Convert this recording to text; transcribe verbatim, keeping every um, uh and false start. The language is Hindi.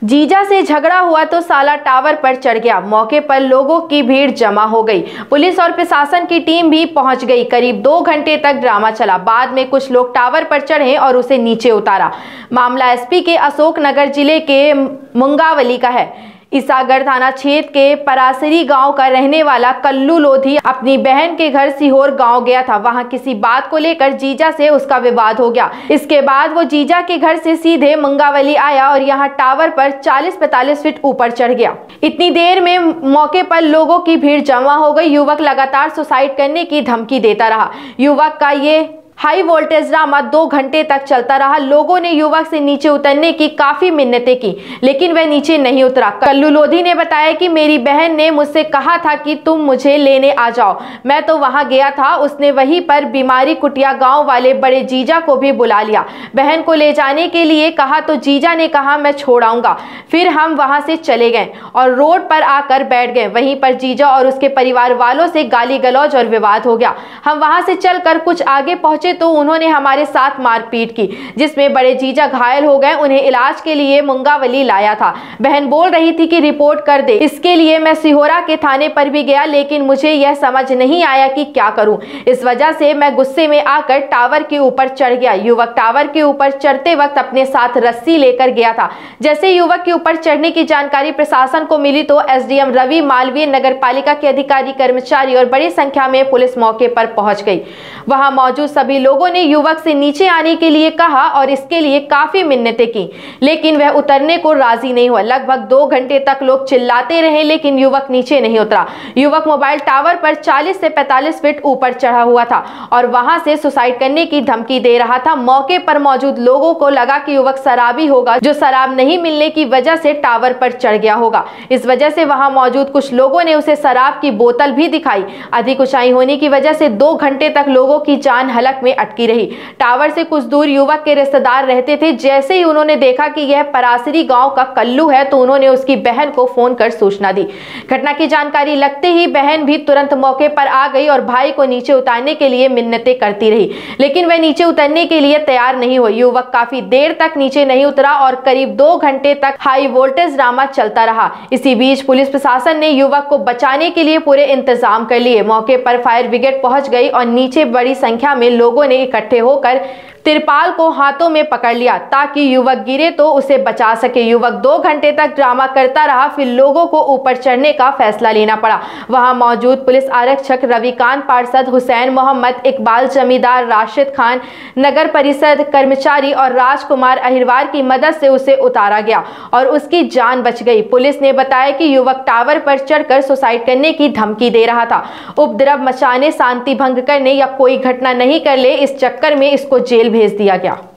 जीजा से झगड़ा हुआ तो साला टावर पर चढ़ गया। मौके पर लोगों की भीड़ जमा हो गई। पुलिस और प्रशासन की टीम भी पहुंच गई। करीब दो घंटे तक ड्रामा चला। बाद में कुछ लोग टावर पर चढ़े और उसे नीचे उतारा। मामला एसपी के अशोकनगर जिले के मुंगावली का है। ईसागढ़ थाना क्षेत्र के परासरी गांव का रहने वाला कल्लू लोधी अपनी बहन के घर सीहोर गांव गया था। वहां किसी बात को लेकर जीजा से उसका विवाद हो गया। इसके बाद वो जीजा के घर से सीधे मुंगावली आया और यहां टावर पर चालीस पैंतालीस फीट ऊपर चढ़ गया। इतनी देर में मौके पर लोगों की भीड़ जमा हो गई। युवक लगातार सुसाइड करने की धमकी देता रहा। युवक का ये हाई वोल्टेज ड्रामा दो घंटे तक चलता रहा। लोगों ने युवक से नीचे उतरने की काफी मिन्नतें की, लेकिन वह नीचे नहीं उतरा। कल्लू लोधी ने बताया कि मेरी बहन ने मुझसे कहा था कि तुम मुझे लेने आ जाओ। मैं तो वहां गया था। उसने वहीं पर बीमारी कुटिया गांव वाले बड़े जीजा को भी बुला लिया। बहन को ले जाने के लिए कहा तो जीजा ने कहा मैं छोड़ आऊंगा। फिर हम वहां से चले गए और रोड पर आकर बैठ गए। वहीं पर जीजा और उसके परिवार वालों से गाली गलौज और विवाद हो गया। हम वहां से चलकर कुछ आगे पहुंचे तो उन्होंने हमारे साथ मारपीट की, जिसमें बड़े जीजा घायल हो गए। उन्हें इलाज के लिए मुंगावली लाया था। बहन बोल रही थी कि रिपोर्ट कर दे। इसके लिए मैं सिहोरा के थाने पर भी गया, लेकिन मुझे यह समझ नहीं आया कि क्या करूं। इस वजह से मैं गुस्से में आकर टावर के ऊपर चढ़ गया। युवक टावर के ऊपर चढ़ते वक्त अपने साथ रस्सी लेकर गया था। जैसे युवक के ऊपर चढ़ने की जानकारी प्रशासन को मिली तो एसडीएम रवि मालवीय, नगर पालिका के अधिकारी कर्मचारी और बड़ी संख्या में पुलिस मौके पर पहुंच गई। वहां मौजूद सभी लोगों ने युवक से नीचे आने के लिए कहा और इसके लिए काफी मिन्नतें की, लेकिन वह उतरने को राजी नहीं हुआ। लगभग दो घंटे तक लोग चिल्लाते रहे, लेकिन युवक नीचे नहीं उतरा। युवक मोबाइल टावर पर चालीस से पैंतालीस फीट ऊपर चढ़ा हुआ था और वहां से सुसाइड करने की धमकी दे रहा था। मौके पर मौजूद लोगों को लगा कि युवक शराबी होगा, जो शराब नहीं मिलने की वजह से टावर पर चढ़ गया होगा। इस वजह से वहां मौजूद कुछ लोगों ने उसे शराब की बोतल भी दिखाई। अधिक ऊंचाई होने की वजह से दो घंटे तक लोगों की जान हलक में अटकी रही। टावर से कुछ दूर युवक के रिश्तेदार रहते थे। जैसे ही उन्होंने देखा कि यह परासरी गांव का कल्लू है तो उन्होंने उसकी बहन को फोन कर सूचना दी। घटना की जानकारी लगते ही बहन भी तुरंत मौके पर आ गई और भाई को नीचे उतारने के लिए मिन्नतें करती रही, लेकिन वह नीचे उतरने के लिए तैयार नहीं हुई। युवक काफी देर तक नीचे नहीं उतरा और करीब दो घंटे तक हाई वोल्टेज ड्रामा चलता रहा। इसी बीच पुलिस प्रशासन ने युवक को बचाने के लिए पूरे इंतजाम कर लिए। मौके पर फायर ब्रिगेड पहुंच गई और नीचे बड़ी संख्या में लोगों ने इकट्ठे होकर तिरपाल को हाथों में पकड़ लिया ताकि युवक गिरे तो उसे बचा सके। युवक दो घंटे तक ड्रामा करता रहा, फिर लोगों को ऊपर चढ़ने का फैसला लेना पड़ा। वहां मौजूद पुलिस आरक्षक रविकांत पार्षद, हुसैन मोहम्मद, इकबाल जमींदार, राशिद खान, नगर परिषद कर्मचारी और राजकुमार अहिरवार की मदद से उसे उतारा गया और उसकी जान बच गई। पुलिस ने बताया कि युवक टावर पर चढ़कर सुसाइड करने की धमकी दे रहा था। उपद्रव मचाने, शांति भंग करने या कोई घटना नहीं कर ले, इस चक्कर में इसको जेल भेज दिया गया।